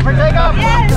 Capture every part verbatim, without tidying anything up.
for takeoff? Yes!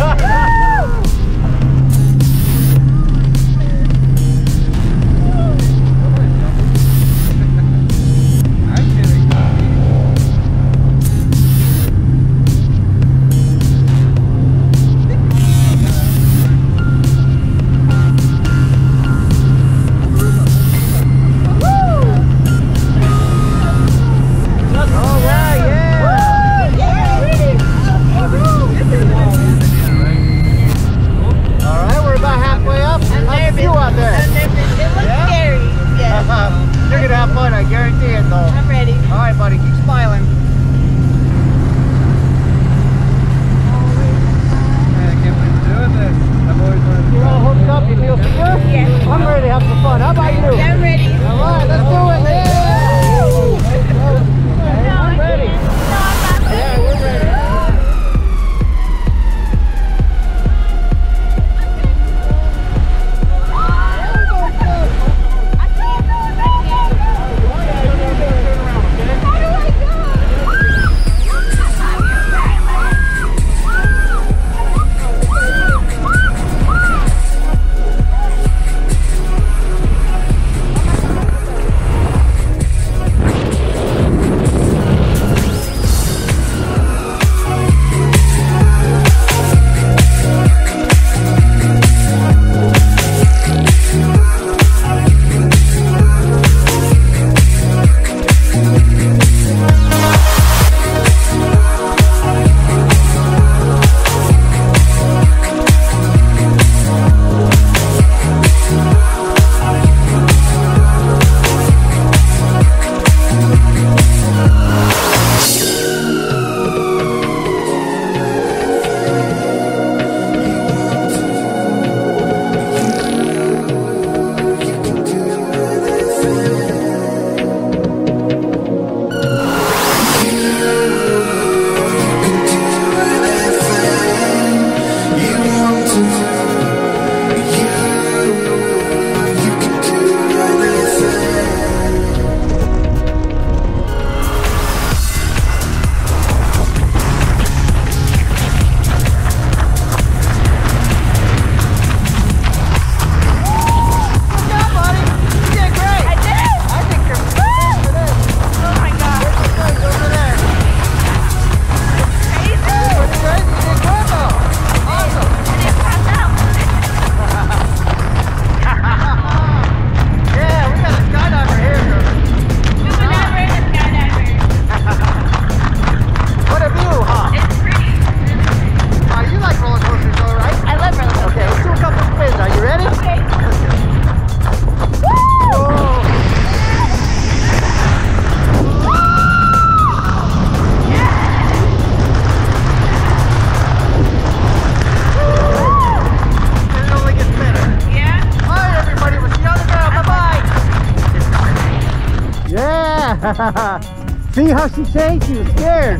See how she changed? She was scared.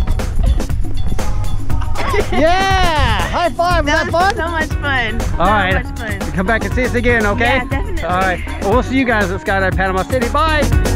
Yeah! High five! Was that, that fun? So much fun. All so right. much fun. Come back and see us again, okay? Yeah, definitely. All right. Well, we'll see you guys at Skydive Panama City. Bye!